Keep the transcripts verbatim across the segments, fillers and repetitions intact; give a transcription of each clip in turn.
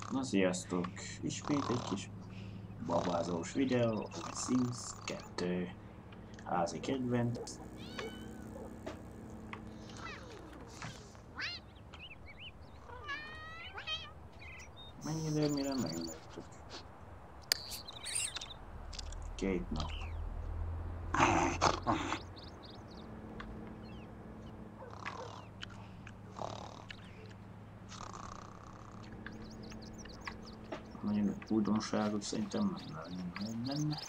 Na sziasztok! Ismét egy kis babázós videó, a Sims kettő házi kedvenc. Mennyi idő, mire meglettük? Két nap. Nagyon újdonságot szerintem nem lenne.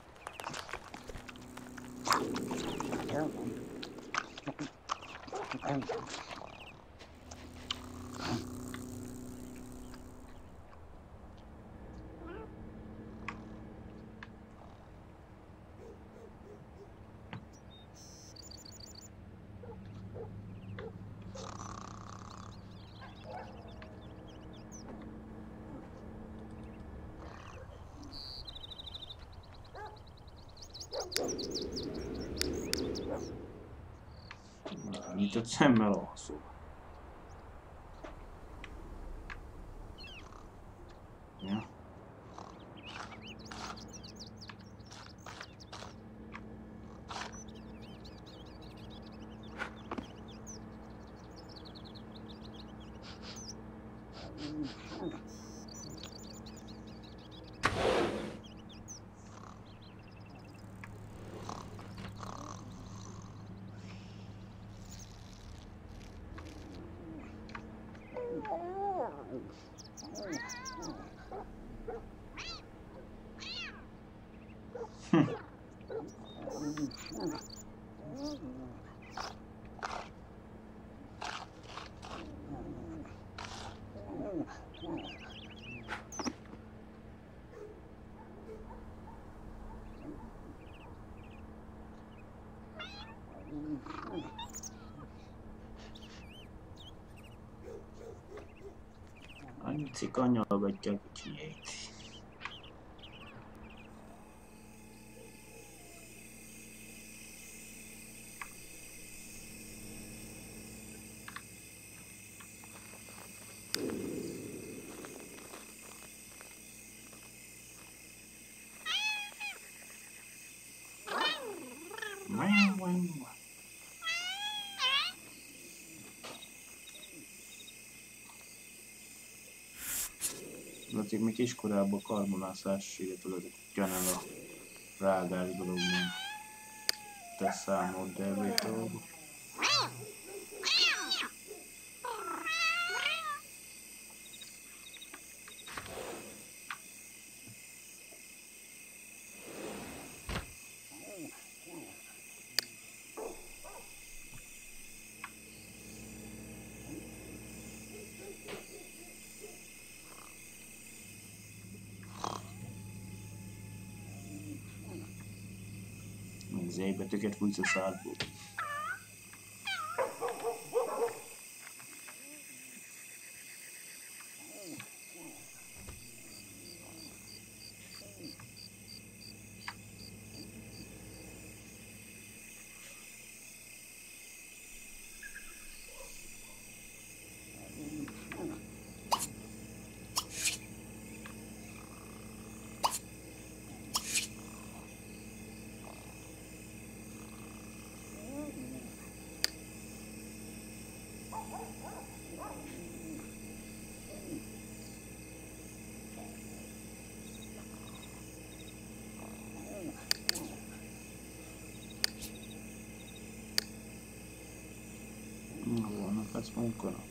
Nyitott szemmel alszol. Ja. Annyi cika nyalogatja a kicsinyét. Azért még kiskorában karmonászás, illetve ezek ugyanaz a rágás dolog, mint te számolt dervét dolgok. Z-betűket fújsz a szádból. Vannak lesz munkanap.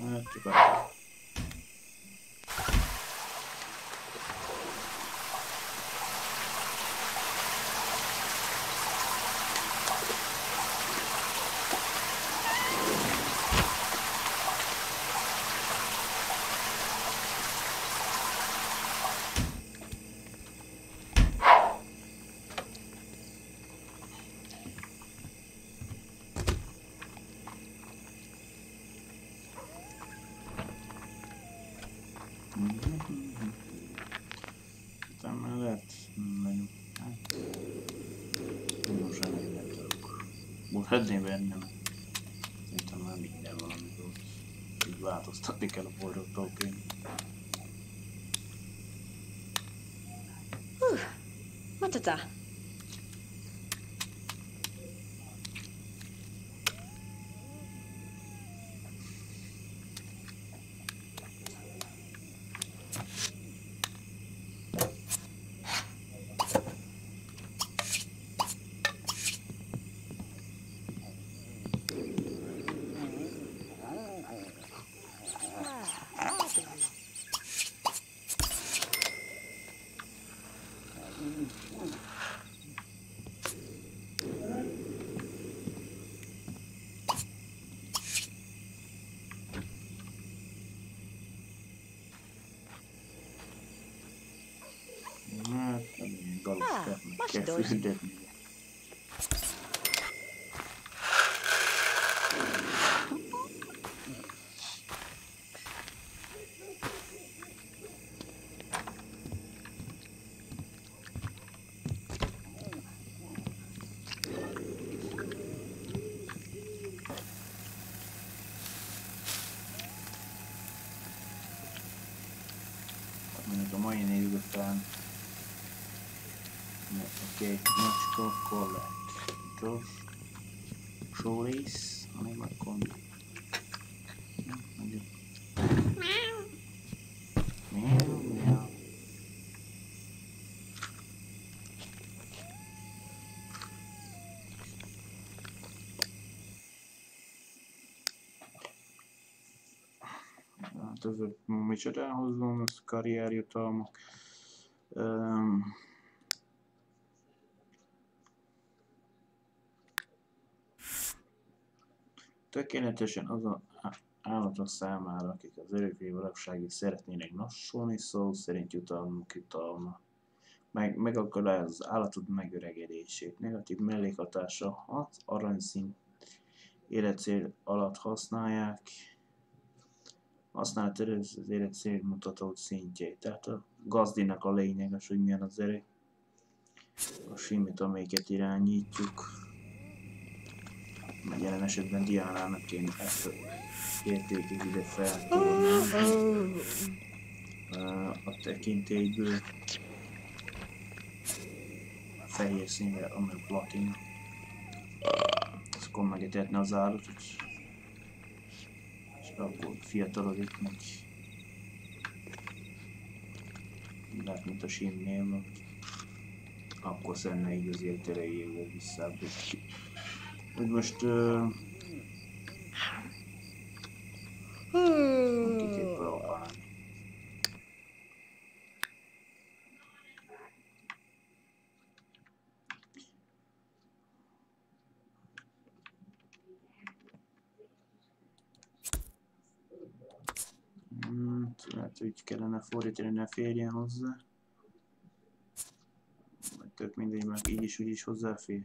Hát csak akkor. Aztán már lehet menjünk. Hát, nagyon semmi nem tudok. Most hedném bennem. Szerintem már minden valami volt. Így változtatni kell a boldogtól kéne. Huh, matata. Hát, nem ilyen galoskát, meg most kell dolgozik. fürdetni. Mondjuk a mai név után a két macska, akkor lehet Josh, Shoris, hanem akkor mondjuk miau, miau. Hát ezek micsodához van, az karrierjutalmak. Um, tökéletesen azon állatok számára, akik az örökké valóságig szeretnének nassolni, szó szerint jutalmuk jutalma. Meg, megakadályoz az állatod megöregedését. Negatív mellékhatása az aranyszín életcél alatt használják. Használat az életcél mutató szintjét. Tehát a gazdinak a lényeges, hogy milyen az erő. A simit, amelyiket irányítjuk. Jelen esetben Diánának kéne ezt az értékét ide feltolni. A tekintélyből a fehér színre, amely platina. Ezt akkor megetetne az állatot, és akkor fiatalodik meg. Lehet, mint a simnél van. Akkor szenne így az értelejével visszábbítjuk. Úgy most uh, ki kell próbálni. Hmm, lehet, hogy kellene fordítani, ne férjen hozzá. Vagy tök mindegy, meg így is úgy is hozzáfér.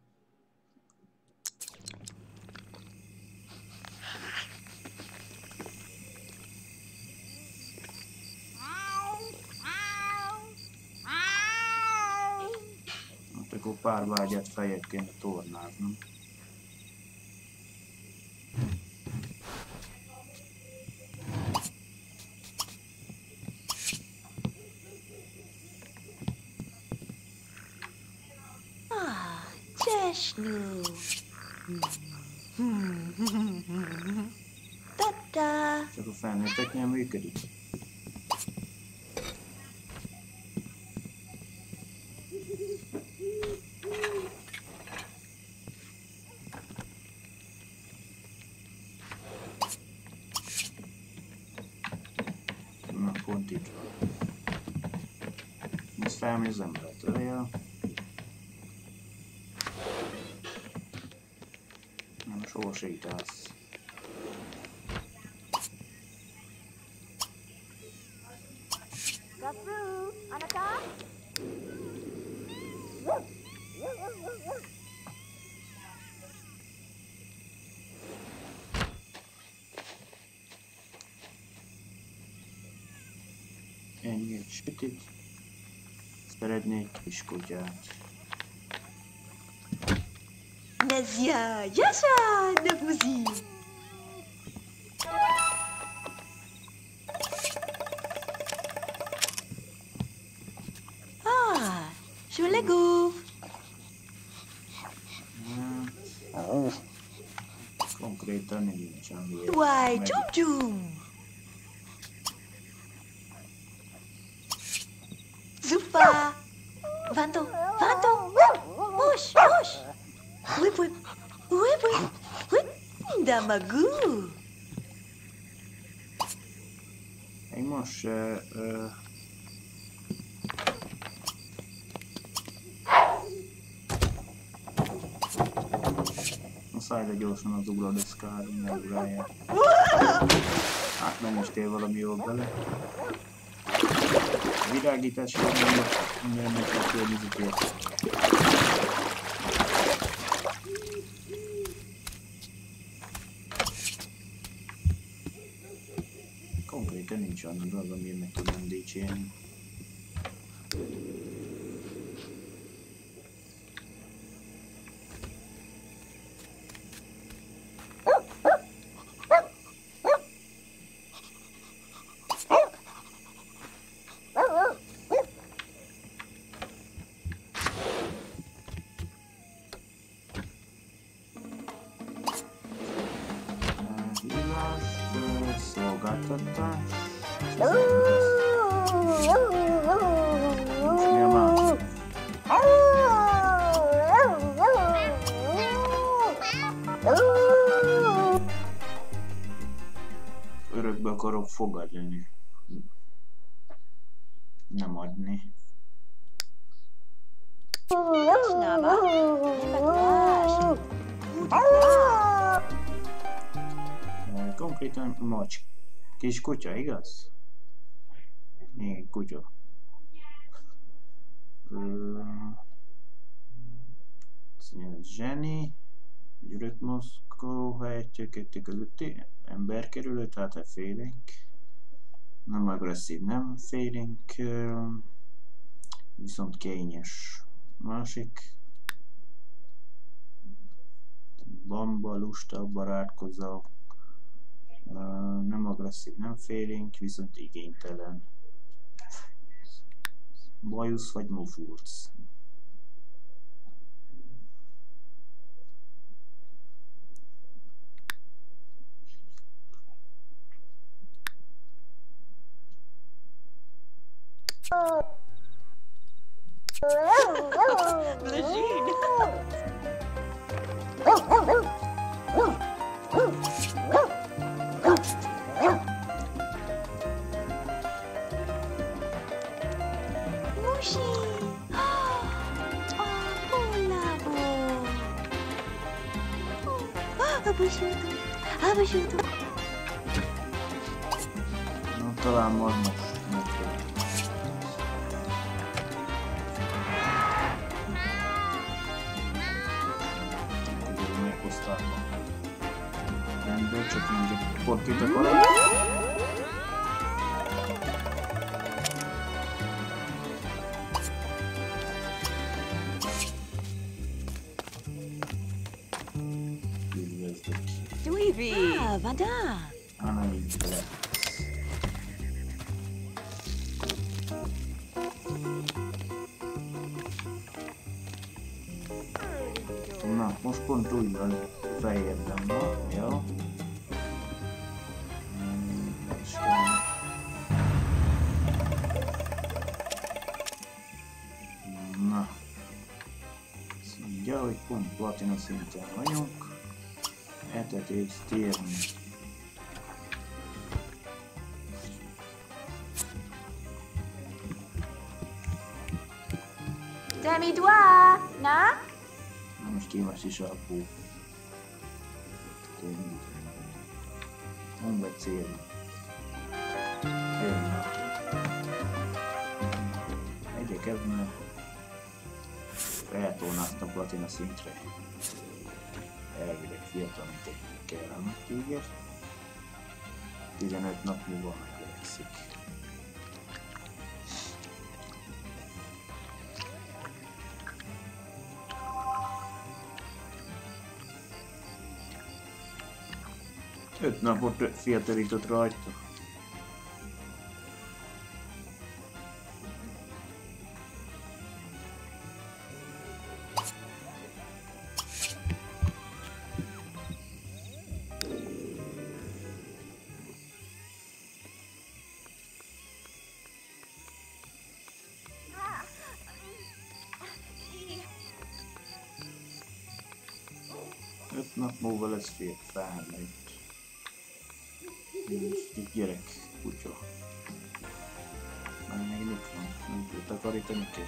Hát akkor pár vágyat fejet kéne tornáznom. Csesnő. Tata. Csak a felnőtteknél működik. pont itt van. Most felmegy az embert ölje. Nem, sova sétálsz. Ennyi egy sütit. Szeretnék kiskutyát. Nazia, Yasha, Nabuzi. Ah, Shulagov. Konkrétan nincsen miért. Tuai, Jum Jum. Zupa. Vanto, Vanto. Push, push. Whip, whip. Whip, whip. Whip. Damagu. Én most uh, uh, szállj le gyorsan az ugradeszkára, ne ugrálják. Hát nem is tél valami jól bele. A virágítás jól nem lesz, mindjárt meg kell környezetért. Konkrétan nincs annak az, amiért meg tudnám dicsérni. Örökbe akarok fogadni. Nem adni. Konkrétan macs. Kis kutya, igaz? Igen, kutya. Zseni. Gyűrött mozgó helyett kettő közötti. Ember kerülő, tehát egy félénk. Nem agresszív, nem félénk. Viszont kényes. Másik. Bamba, lusta, barátkozó. Nem agresszív, nem félénk, viszont igénytelen. Bajusz vagy mufurc. No, talán majd most megfelel. Közül meghozták a rendből, csak mindig pont itt akarok. Ah, Vanda. Anna nincs bele. Na, most pont úgy van fejében van, jó? Na. Azt mondja, hogy pont platina szinten vagyunk. Etetést írni. Demi doigt, na? Na most kémes is alapú. Mondd egy cél. Jön. Egyre kezdve feltornáztam platina szintre. Elvileg fiatal, mint egy kellemet téged. tizenöt nap múlva megöregszik. öt napot fiatalított rajta. öt nap múlva lesz fél felnőtt. Egy gyerek, kutya. Már még mit van? Nem tud takarítani kell.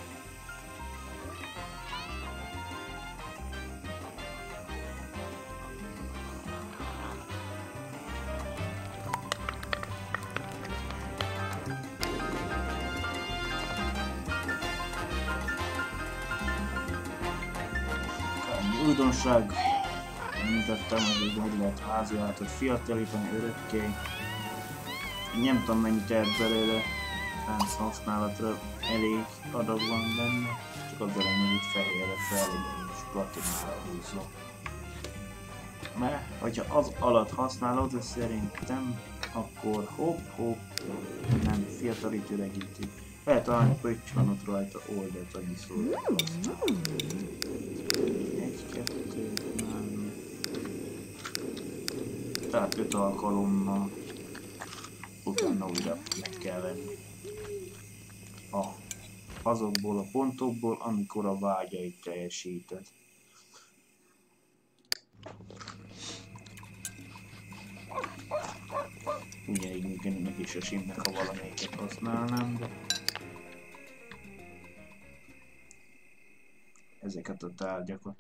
Kármi újdonság. Mutattam, hogy hogy lehet háziállatot fiatalítani örökké. Nem tudom mennyit tehet belőle, tánc használatra elég adag van benne, csak az elején, hogy itt fehérre fellegyen és platinára húzza. Mert hogyha az alatt használod, de szerintem akkor hopp-hopp nem fiatalít, öregíti. Lehet talán pöcs van ott rajta, oldalt annyi szóra használ. Egy, kettő, három. Tehát öt alkalommal utána újra meg kell venni. A, azokból a pontokból, amikor a vágyait teljesíted. Ugye így működnek is a simnek, ha valamelyiket használnám, de ezeket a tárgyakat.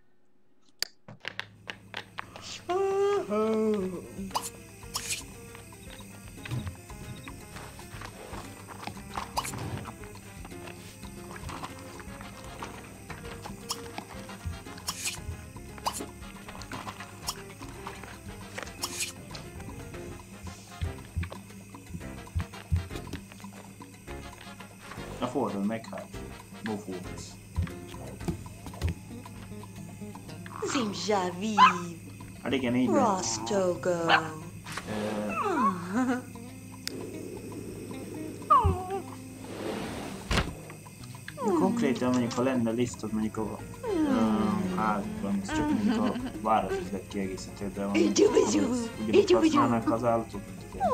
Na fordul meg, hát mofó lesz. Zimzsavi. Hát igen, így van. Rostogo. Konkrétan mondjuk, ha lenne lift, az mondjuk a házban, ez csak mondjuk a városüzlet kiegészítőben van. Ugyanúgy használnak az állatot.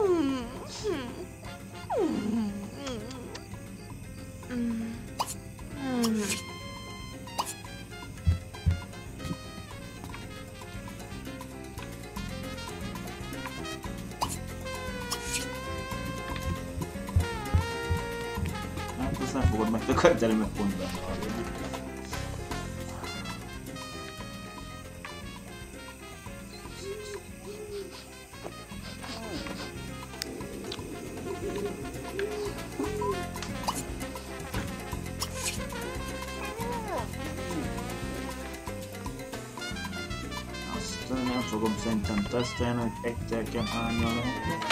Hát azt nem fogod megtakarítani, meg pont benne hallani. Azt nem fogom szerintem tesztelni, hogy egy telken hányan lehetnek.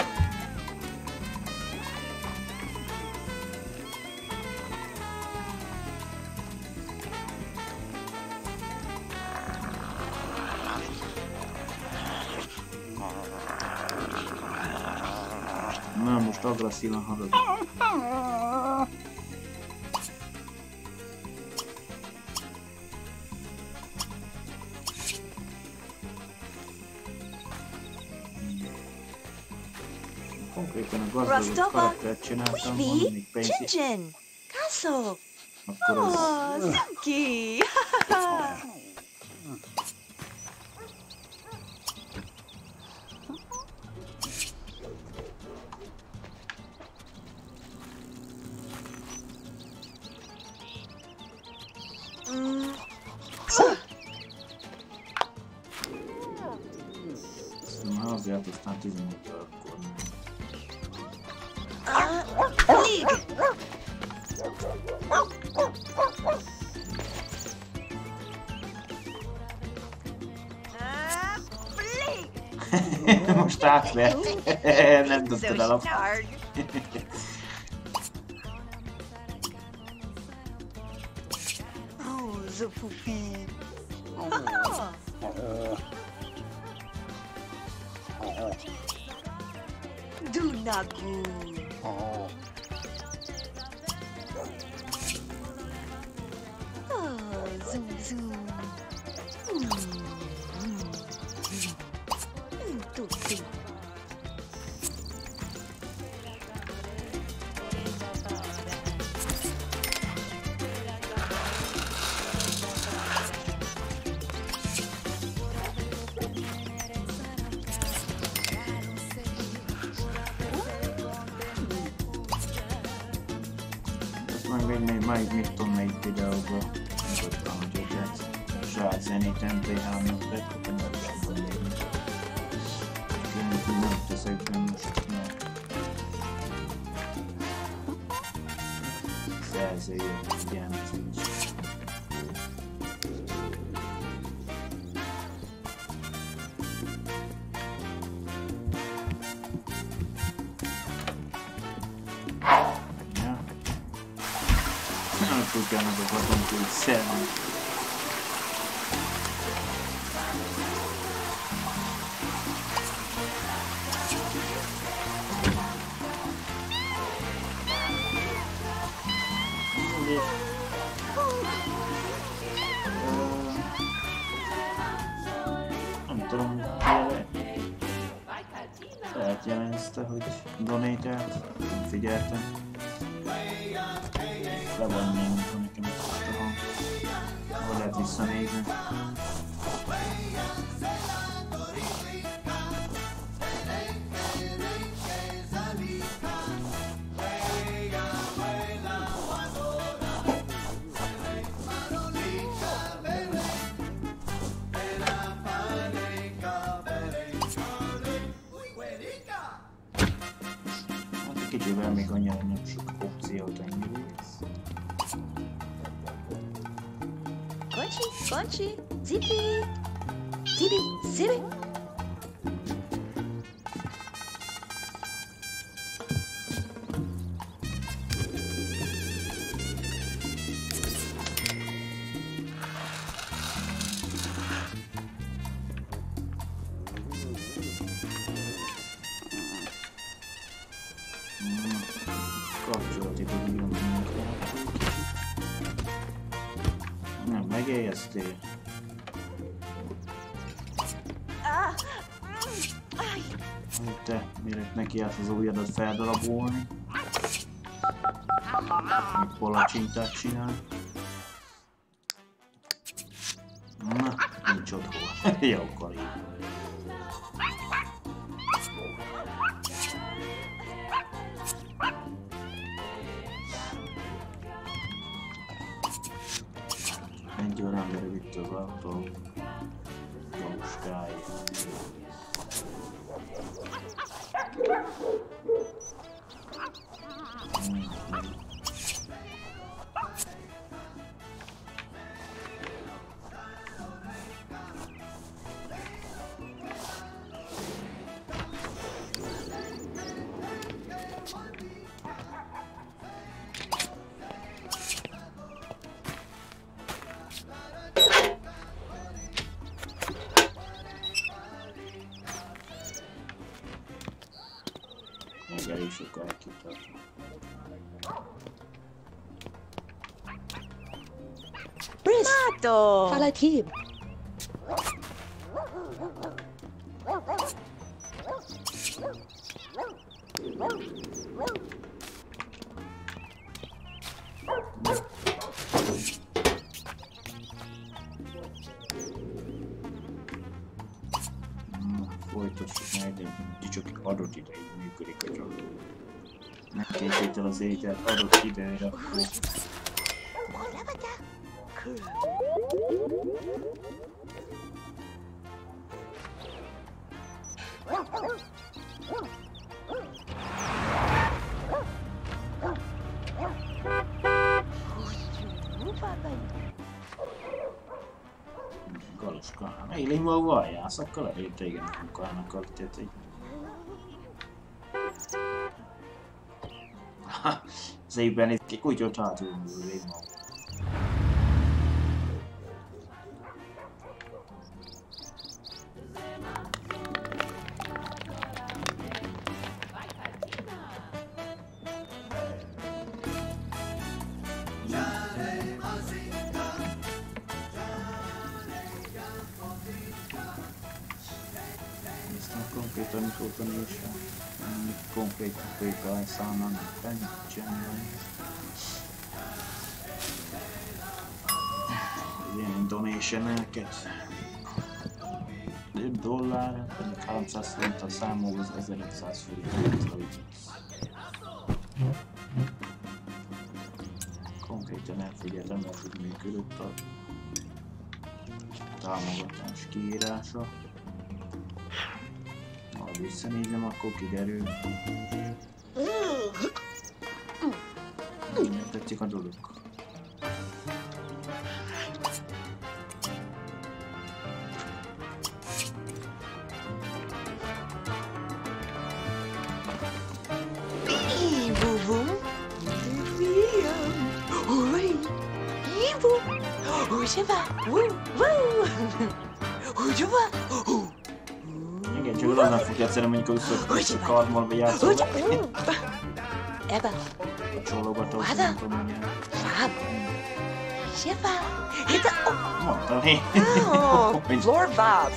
Na, most agresszívan harag. Konkrétan a gazdagot karaktert csináltam, van még pénz. Chin-chin. Kaso. Akkor az... Oh, Zinki. élet, aztán tizenöt akkor nem. Ah, Lig! Ah, Lig! Most átvert. Nem So dobtad el a... stark. Oh, so pupi. Oh. Do not move. Oh, zoom, zoom. Mm, mm, mm, do, do. Meg még majd mit tudom melyik videóban mutattam, hogy egyet saját zenét em pé három-nak vettem, nem is tudom még. Én nem teszek benne most, mert szerzőjött ilyen címs. Tudjának a katonkai szemben. Nem tudom, feljelezte, hogy donate-elt, nem figyeltem. Le van nyomva nekem ezt a hang. Hol lehet visszanézni. Hát egy kicsivel még annyira nem sok opciót engedélyez. Conchi, Conchi, Zippy, Zippy, Zippy. Kapcsolati probléma miatt. Nem, megéljeztél. Ah, mm, ay. Hogy te, mire neki állt az ujjadat feldarabolni. Még palacsintát csinál. Na, nincs otthon. Jó, Kali. Egy olyan ember vitt az autó. Gauskája. Még elég sokáig kitartom. Briss, Mato. Fala team. Folytassuk majd, de csak adott ideig működik a csak. Nem készít el az ételt adott időre, akkor... Eilen voi vajaa, sakka ei teigen mukaan kaltteet. Se ei pääni kuitenkin jotain liimaa. Concrete automation and concrete paper sanan pension. Ilyen donation-eket. öt dollár, pedig háromszáz forinttal számol az ezerötszáz forint. Konkrétan elfigyelem, hogy működött a támogatás kiírása. Ha visszanézem, akkor kiderül. Nem tetszik a dolog. Igen, csak azzal fogja egyszerűen mondjuk össze karmal vagy játszol. Ebba. Csologató, nem tudom mondjani. Fab. Siapa? Kita. Mondtam én. Oh, floor bath.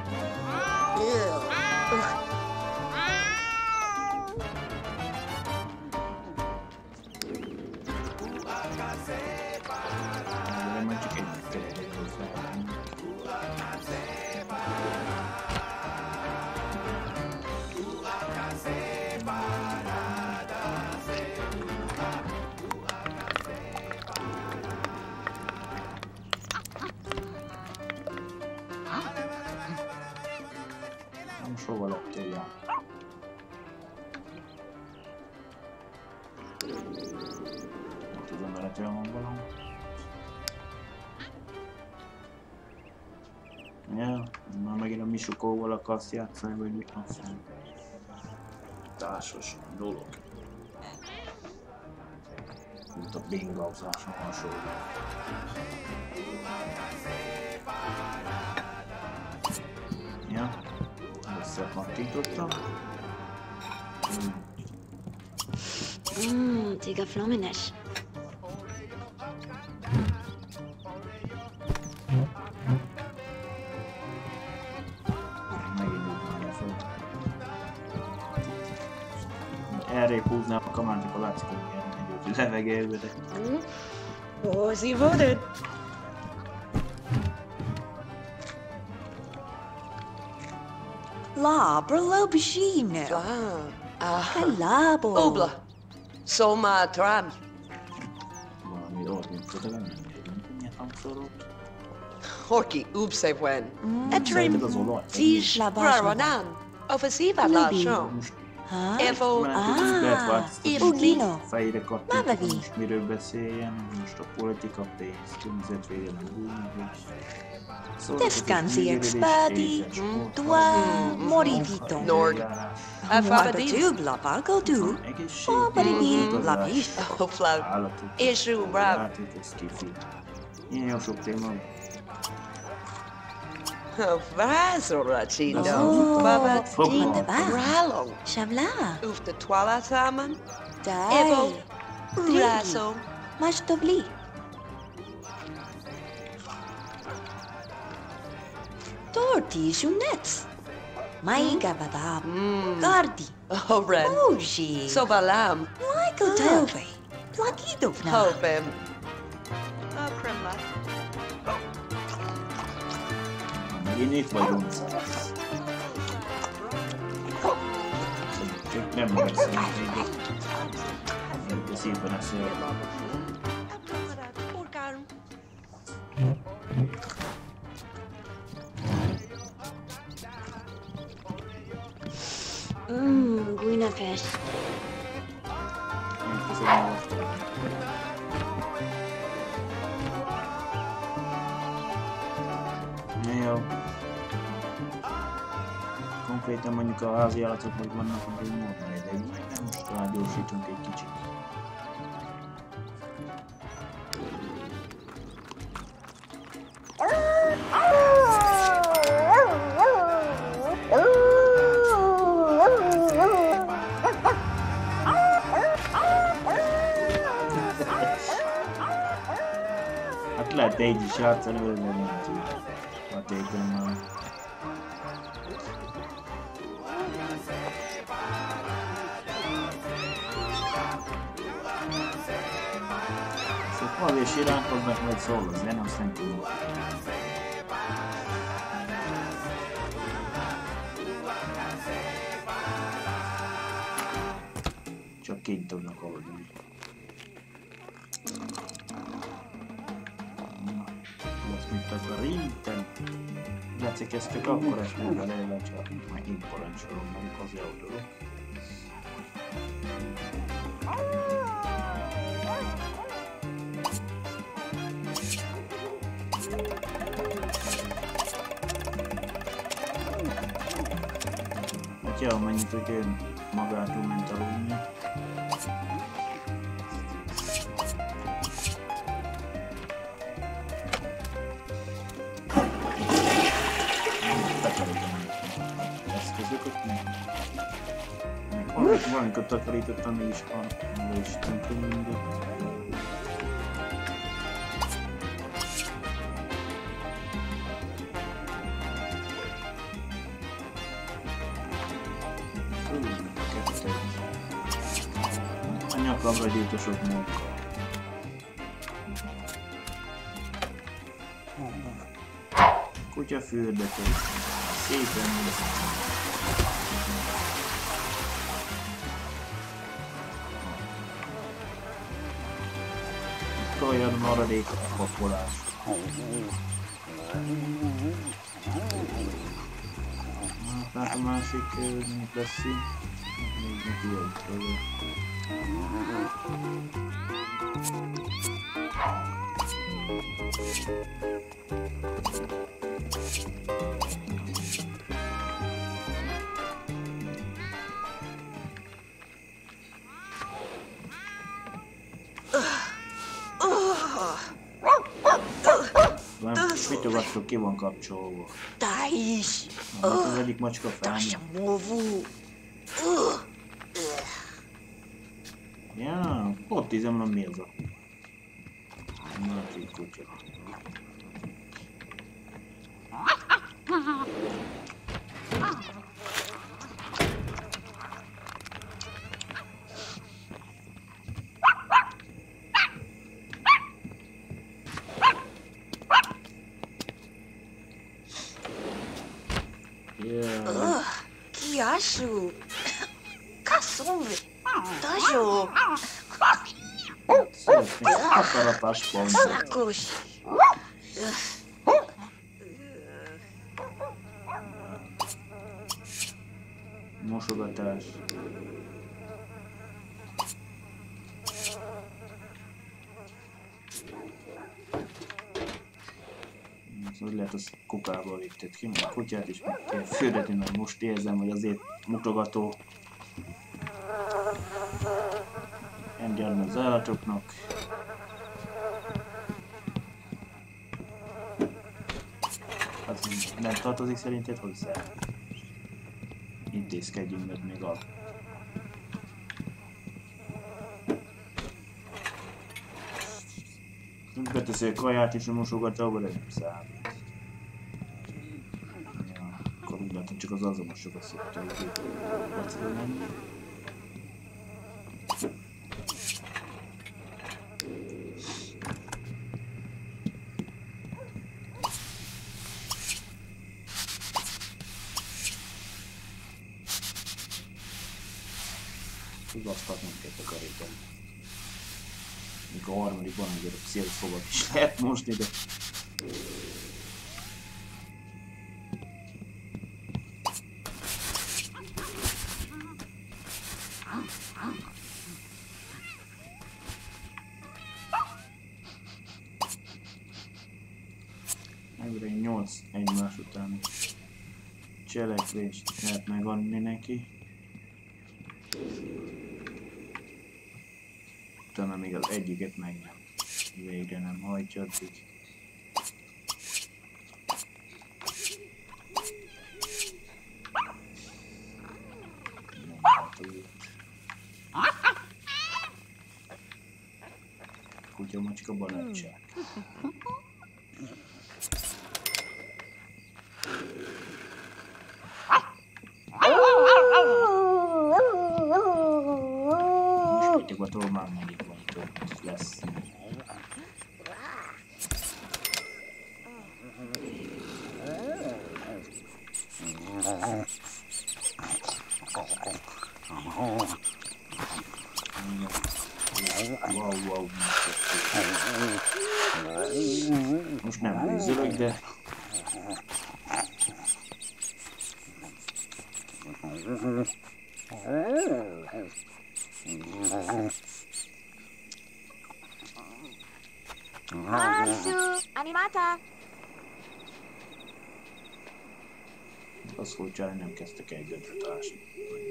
Hova lettél jár? Nem tudom, mert olyan van valami. Ja, már megint a Misukóval akarsz játszani, vagy mit azt mondja. Társas dolog. Mint a bingauzáson hasonló. Ja. Ezt megtintottam. Mmm, tiga flomines. Megint dugálja fel. Errébb húznám a kamánt, akkor látszik, hogy ilyen egy levegőbe, de... Oh, sie wurde. La, brlo bishine. Ah, ah. Kalabo. Obla. Soma tram. Valami dolgot nem tudod lenni, nem milyen hangszorok. Horki ubse wen. Szerinted Etrim. az olaj? Tis La basma. raranan. Offensiva la Libi. show. Most Ha? Evo. már tudsz lehet változtatni. Ugino. Fejre kattintani, Mavagi. most miről beszéljen, most a politika, pénz, környezetvédelem, bűnözés. Descansi expadi. Tua morivito. Nord. Guarda Afabadi. tu, la pargo tu. Oh, baribi, la visto. Hofla. Isu brab. Ilyen jó sok téma. Vazora chindo. Oh, Baba. tinda ba. Ralong. Shavla. Uf the twala saman. Dai. Evo. Raso. Mas dobli. Torti shunets. Maiga badab. Gardi. Oh, ren. Oji. Sobalam. Michael Tove. Plakidovna. Hopem. Oh, Kremla. Megint itt vagyunk. Csak nem megszólni még. De szépen a szél. Mmm, guinapes. Én köszönöm most. Na jó. konkrétan mondjuk a házi állatok, hogy vannak, hogy módon egy most talán gyorsítunk egy kicsit. Hát lehet így is játszani, hogy nem tudjuk hatékonyan. Szóval azért siránkoznak, majd szól az zen, azt nem tudom. Csak kint tudnak oldani. Azt mit takarítani. Látszik, ez csak akkor esnek a lejjel, csak meg én parancsolom, meg az eldolok. Hát jó, mennyit, hogy én magától ment aludni. Eszközöket meg. Valamikor takarítottam, mégis van, meg is tönkre mindig. A nyakamra gyűjt a sok munka. Kutya fürdető. Szépen nézett. Olyan maradék a pakolás. Hát a másik mit lesz így? Még neki jön tőle. Fűtögattól ki van kapcsolva. Thais! Az egyik macska felnő. Movu! Ja, ott ízem van mi az a... másik kutya. Kiasu! Kasumbi! Dajo! Szeretnék akarapás pontot. Szakos! Mosogatás. Hogy lehet az kukába vitted ki, a kutyát is meg kell fürdetni, mert most érzem, hogy azért mutogató. Engedni az állatoknak. Az nem tartozik szerinted hozzá? Intézkedjünk meg még a... Beteszi a kaját és a mosogatóba, de nem számít. Ja, akkor úgy látom, csak az azonosokat szokta így vacilni lenni. Igaztat nem kell takarítani. Még a harmadikban azért a széles fogat is lehet mosni, de... Egyre nyolc egymás után cselekvést lehet megadni neki. Utána még az egyiket meg nem. Végre nem hajtja addig. Kutya-macska barátság. Most pittygatól már megint van több lesz. Wow, wow, most nem nézőleg, de Asu, animata. az furcsa, nem kezdtek el gödröt ásni.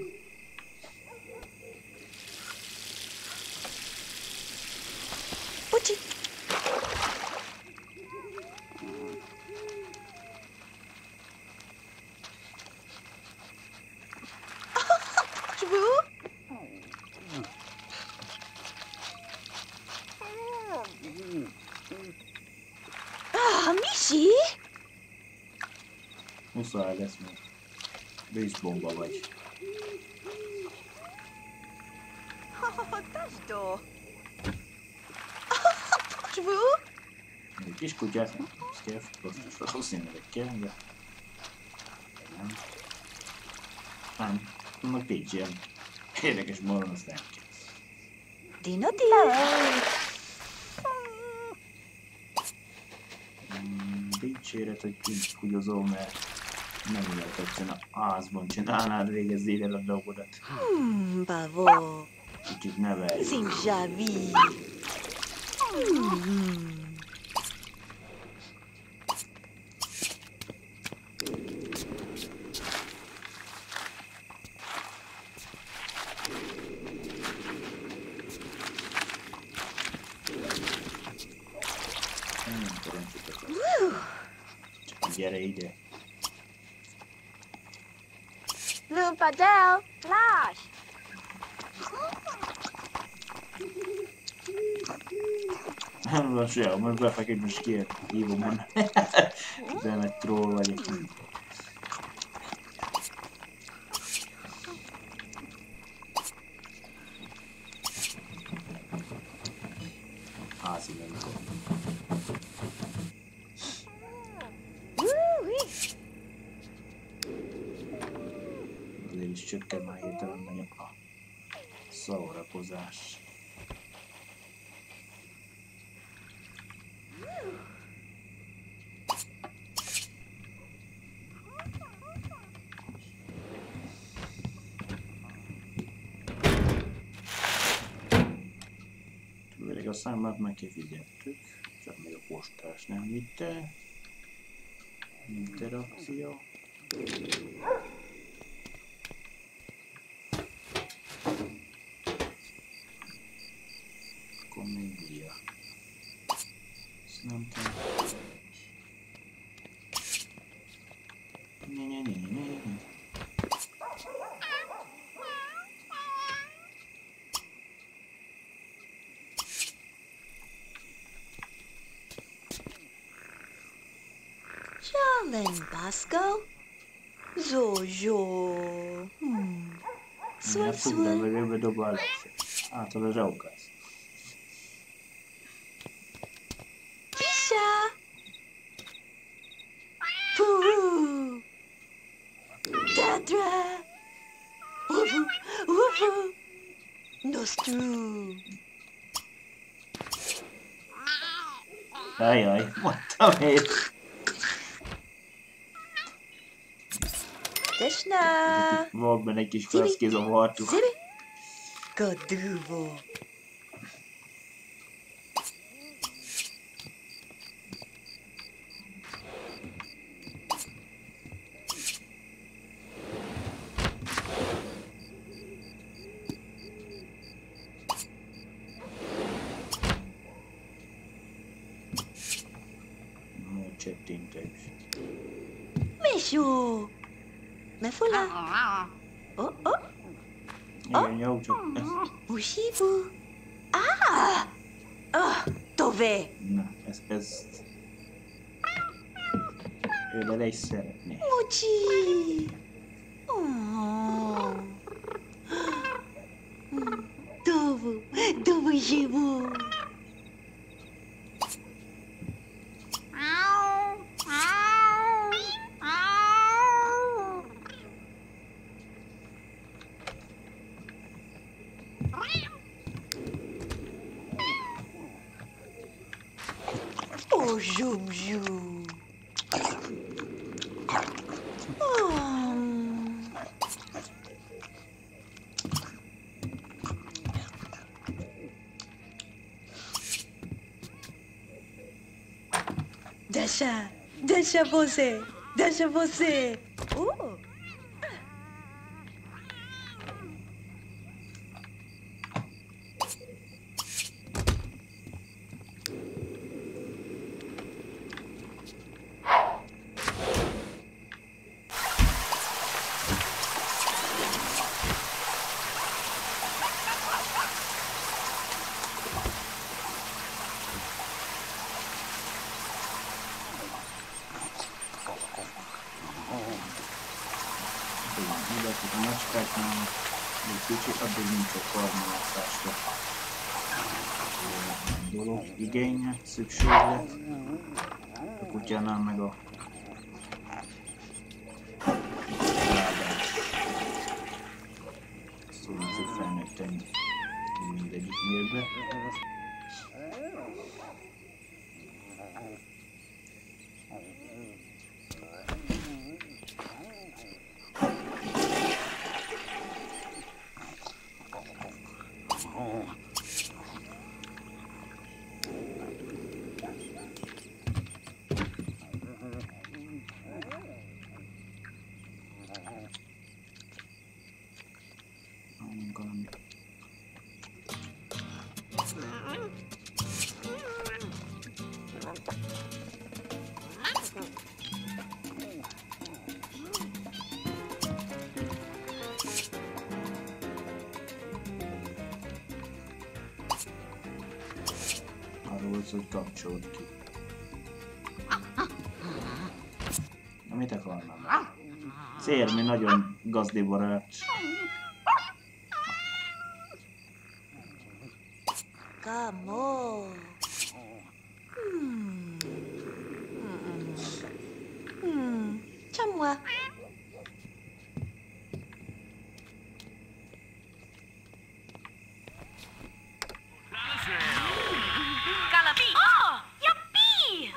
Uci. Shvu. Ah, Mishi. Muszáj lesz, mert vízbomba vagy. Tasdo. Shvu. Egy kis kutyát nem tudsz kell, valószínűleg kell, de nem. Nem, annak nincs ilyen érdekes moron, azt nem kell. Dinoti. Dicséret, hogy kicsit kutyozó, mert nem lehet egyszerűen a házban csinálnád, végezzél el a dolgodat. Hmm, bravo. Kicsit nevelj. Zimjavi. Hmm. Nem tudom, hogy csak gyere ide. Lumpadel. Flash. Nem van se, most befeküdt, most kiért, hívom onnan. De egy troll vagyok. Házi mentor. Azért is csökken már hirtelen nagyon a szórakozás. Végig a számát már kifizettük, csak még a postás nem vitte. Interakció. Komédia. Ezt nem kell. Ne, ne, ne, ne, ne. Jalen Basco. Jojo. Hmm. Nem Swim, fog swim. levegőbe dobál. Átad a zsaukász. Pisha. Poo. Dadra. Woofu. Woofu. Nostru. Ajaj, mondtam én. Krishna. Volt benne egy kis kaszkizavartuk. Zibi. Goduvo. csettintés. Mishu! Me fula? Oh, oh, Igen, jó, csak ez... Ushibu. Ah! Ah, Tove! Na, ez... ez... Ő bele is szeretné. Muchi! Oh. Tovu, Tovu Shibu. Oh, Jumju. Oh. Deixa, deixa você, deixa você. Oh. Illetve a macskáknál egy kicsit, addig nincs a karmalászásra dolog, igénye, szükséglet. A kutyánál meg a lábás. Ezt tudom, ez egy felnőtt tenni mindegyik mérbe. Arról, hogy kapcsolt ki. Na, mit akarnám? Cérmi nagyon gazdibarát. Kamo. Hmm. Hmm. Chamwa. Galabi. Oh, yuppie.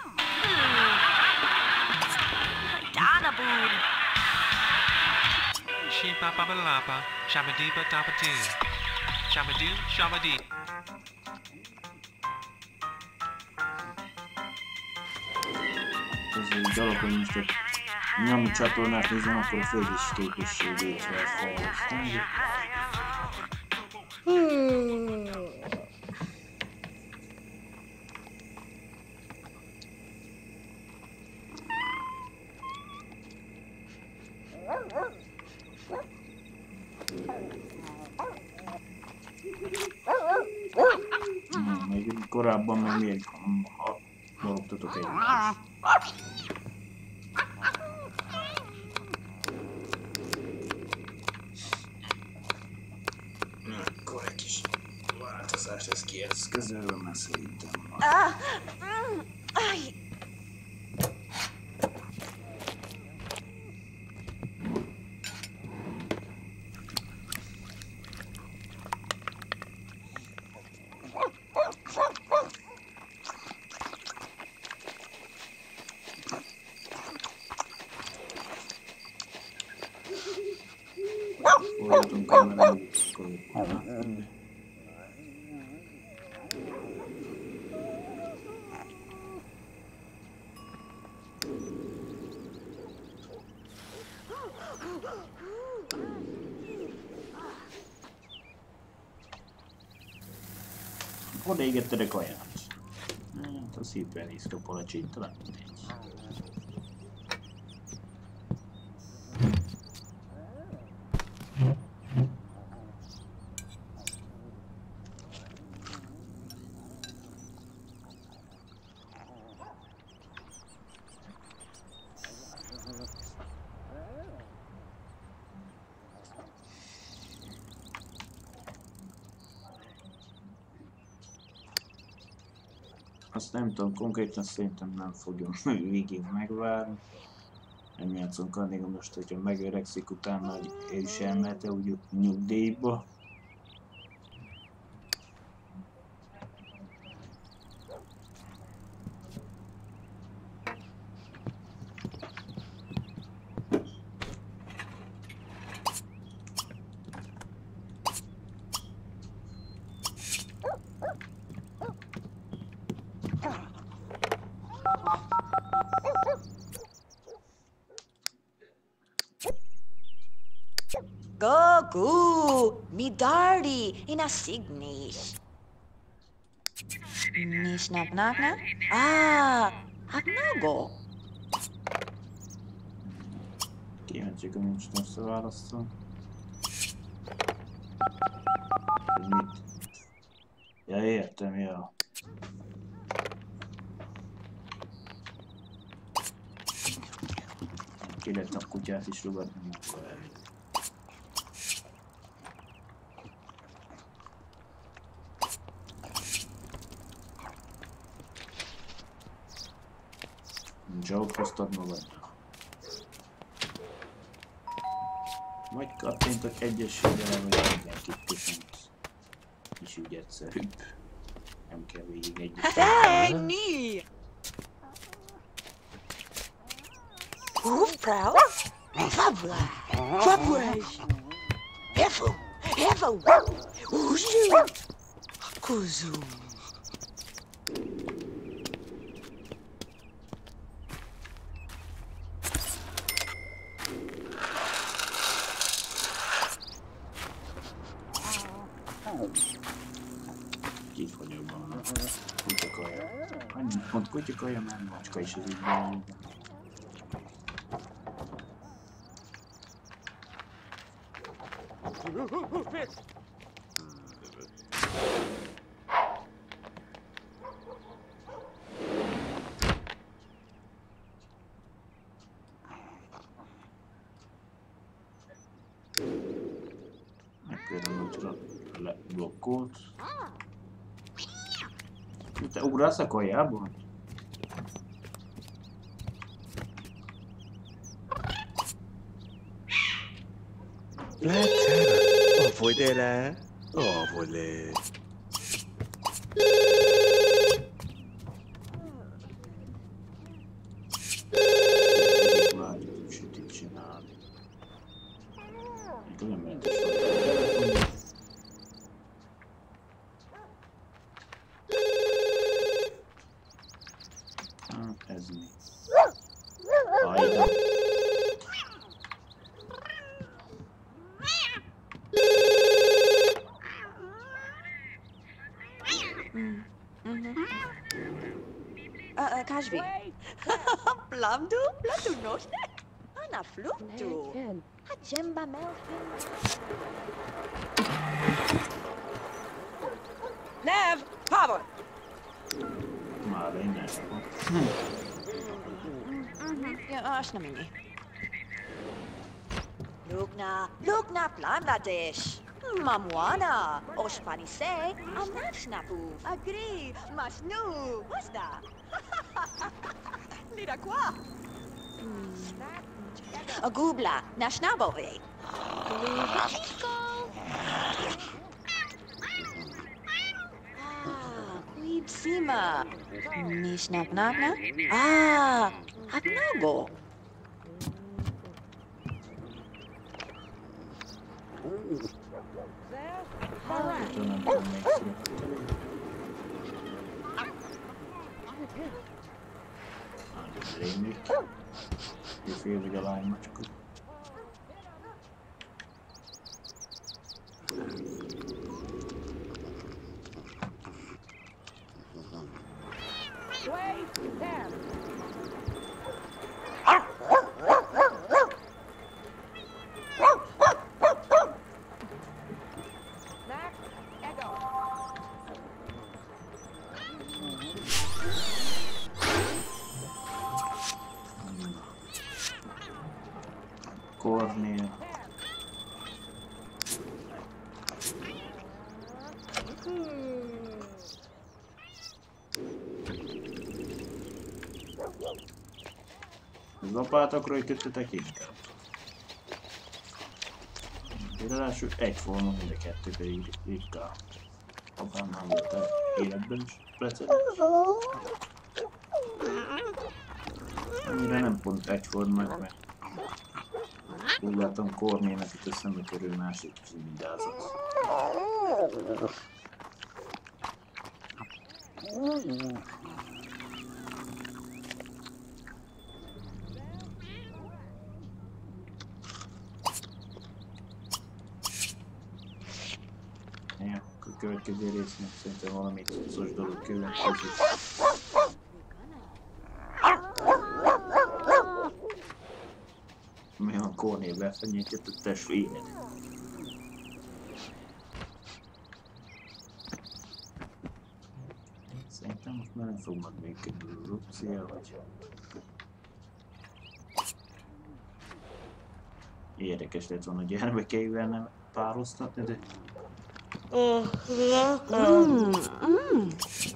Donaboo. Sheepa baba lapa, shabadiba dabadi. Shabadi, shabadi. Ez egy dolog, hogy most egy nyomni csatornát nézem, akkor a föld is képességét lehet fejleszteni. Na, még korábban meg miért halogtatok egymást? Akkor egy kis változást ez kieszközölve, mert szerintem van. Ah. Mm. Ay. Fordítom kamerát, akkor látni. Odaégetted a kaját. Hát az hipernézke palacsint, talán mindegy. Azt nem tudom, konkrétan szerintem nem fogom végig megvárni. Nem játszunk addig, most, hogyha megöregszik, utána ő is elmehet úgy nyugdíjba. Goku, Midari, inasignis. Nishnapnakna? Ah, Abnago. Kíváncsiak, hogy most összeválasztom. Ez mit? Ja, értem, ja. Ki lehet a kutyát is rugatni, akkor elég. Joke-oztad magadnak. Vagy kattintok egyességre, vagy mindenkit köszönsz. És úgy egyszerűbb. Nem kell végig egyet. Hey, me! Who's proud? Fabula! Fabulous! Efu! Efu! Uju! Kuzu! Itt vagyok volna. Kutyakaja. Annyi pont kutyakaja, mert macska is az ügyben. Megpéldául leblokkolt. Te ugrasz a kajában? Látszál? Afogy el, afogy le. Várjuk, sütit csinálni. Nem lehet is valami. Hát ez mi? Ajda. Kajvi. Plamdu? Platu noshnek? Ana fluktu. Hajemba melfin. Nev, power. Már én nem. Ja, azt nem inni. Lugna, Lugna Bangladesh. Mamwana, Oshpanise, Amnashnapu, Agri, Masnu, Wasta. Lira qua. A Gubla, Nashnabove. Ah, Quibsima. Nishnapnagna? Ah, Abnago. Tudom, nem tudom még születni. Hát ez rémlik. Jó félig a lánymacska. Az apátokról ütöttetek inkább. Ráadásul egyforma mind a kettő, pedig ritka. Apám nem volt életben is precedens. Annyira nem pont egyformák, mert úgy látom Kornének itt eszembe kerül másik zsimidázat. Ja, a következő résznek szerintem valami cuccos dolog következik. Mi a Korné befenyített a testvéred. Szerintem most már nem fog majd működni az opció, vagy... Érdekes lett volna a gyermekeivel nem pároztatni, de... Mm, mm.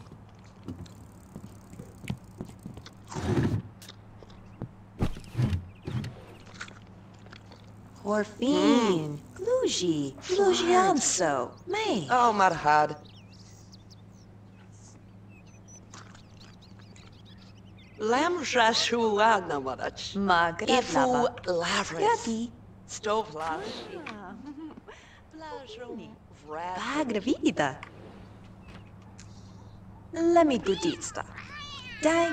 Orfin, Luigi, Lugianso, May. Oh, Marhad. Lamrashu Anamarac. Magret Ifu lava. Lavris. Gati. Stove Lavish. Bagra vida. Lemi guditsta. Dai.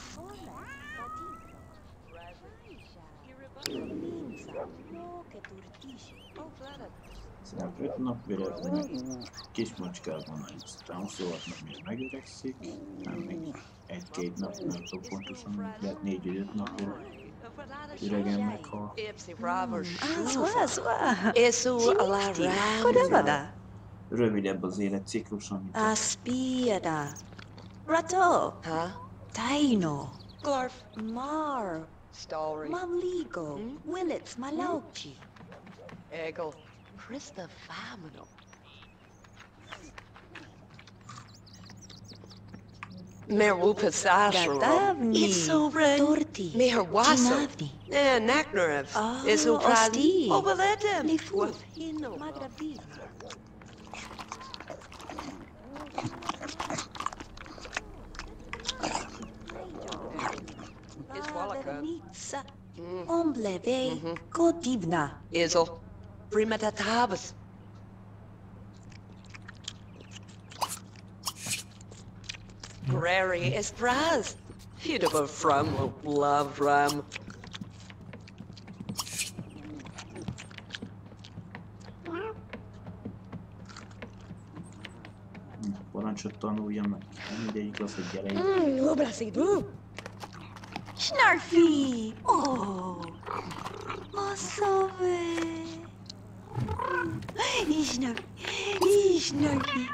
Szóval öt nap véletlenül kis macskában aztán huszonhat nap még megöregszik, nem még egy-két nap, nem tudom pontosan, lehet négy-öt nap üregen meghal. Azwa, azwa. Esu Alara. Kodavada. Rövidebb az életciklusa, mint a Aspiada. Rato. Huh? Taino. Glorf. Mar. Story. Maligo. Willits Malauchi. Egel. Krista Famino. Merupa Sashro. Gadavni. Itsobren. Torti. Meherwaso. Ginavni. Eh, Naknarev. Oh, Esu Prad. Osti. Obaledem. Lifu. Hino. Magrabi. Nitsa. Ombleve. Godivna. Ezel. Primata Tabas. Prairie is Braz. You'd have from love ram. parancsot tanulja meg. Mindegyik az, hogy gyere itt. Mm, obrasidu. Snarfy! Oh! Masowe! Snarfy! Snarfy!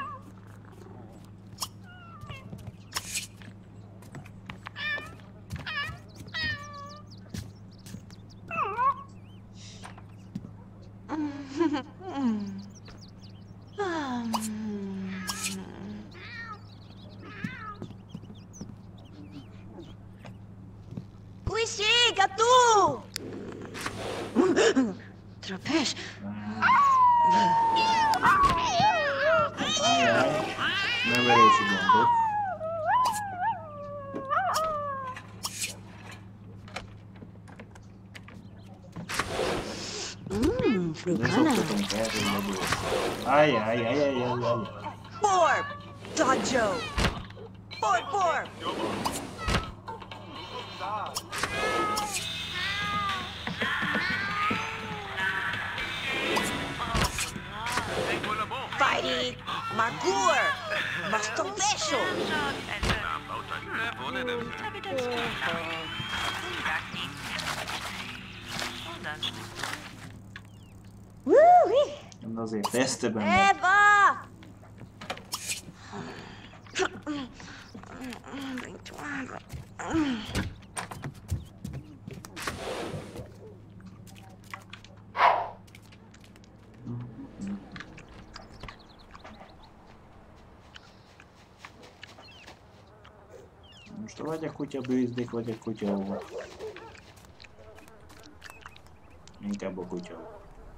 Cuisiga, tu! Trapés. Ajaj, nevelési gondok. Mmm, De frugana. szoktatunk erről megőzni. Ajaj, ajaj, ajaj, ajaj. Borb! Dodjo! Borb, borb! Fighting! Margur! Mastovesho! Woo-wee! De azért ezt benne. Eva! Most vagy a kutya bőzdék, vagy a kutya óva. Inkább a kutya.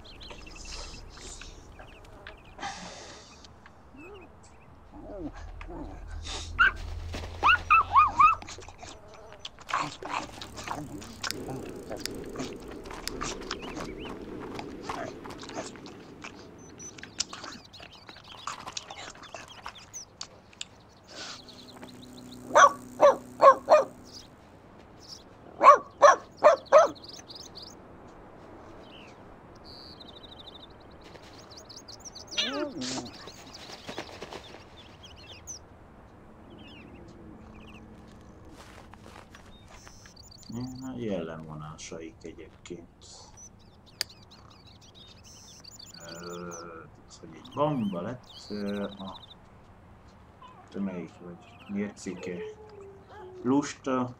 Jellemvonásaik egyébként. Az, hogy egy bamba lett a tömegik vagy mércike lusta,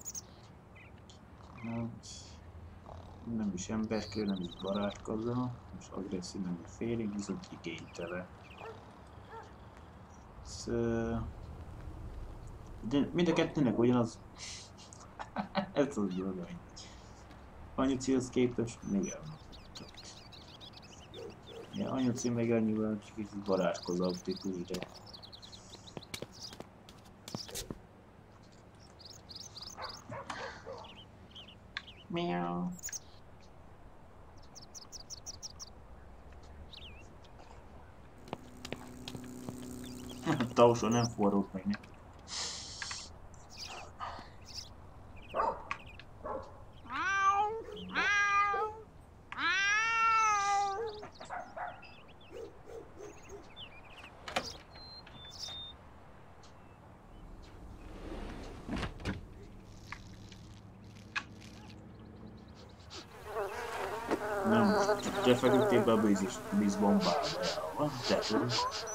hát nem is emberkő, nem is barátkozó, és agresszív, nem is félig, viszont igénytele. De mind a kettőnek ugyanaz. Ez az dolog. Anyucihoz képest még elmondhatok. Ja, anyuci meg annyival csak kicsit barátkozó típus, de... Miau. A tausó nem forrót meg neki. Te feküdtél be a vízbombába, van? Te tudod?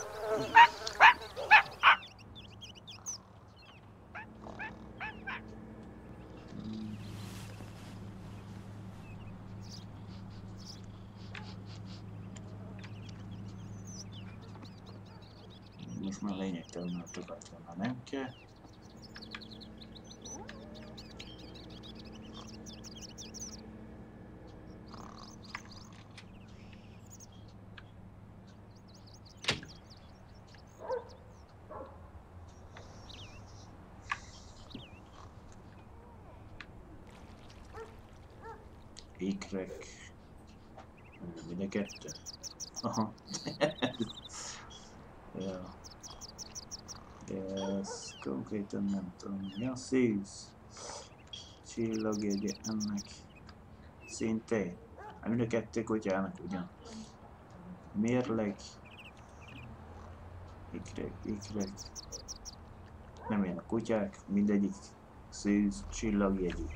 Most már lényegtelen, mert többet már nem kell. Ikrek. Mind a kettő? Aha. Ja. Ez konkrétan nem tudom. Ja, szűz. Csillagjegye ennek. Szintén. Hát mind a kettő kutyának ugyan. Mérleg. Ikrek, ikrek. Nem ilyen a kutyák, mindegyik szűz, csillagjegyű.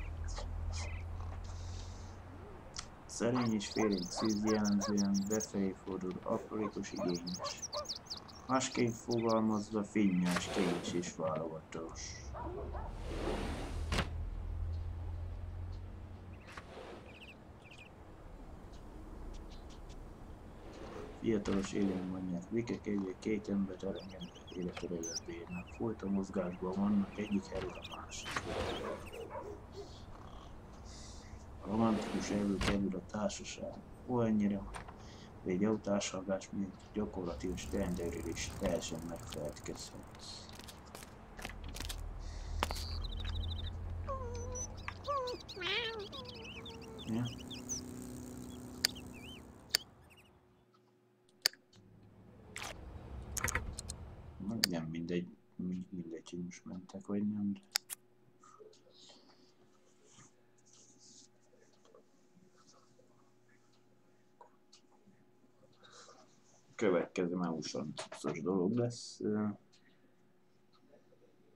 Szerény és félénk szűz jellemzően befelé fordul, aprólékos igényes. Másképp fogalmazva finnyás, kényes és válogatós. Fiatalos élén mondják, vikek egyre két embert elengedve életeredre bírnak. Folyton mozgásban vannak, egyik helyről a másik. A romantikus erő kerül a társaság. Olyannyira, hogy egy jó társalgás még gyakorlatilag tengerről is teljesen megfeledkezhetsz. Ja. Nem mindegy, mindegy, hogy most mentek vagy nem. Következő már húszas dolog lesz.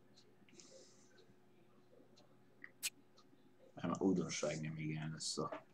Már újdonság nem igen lesz a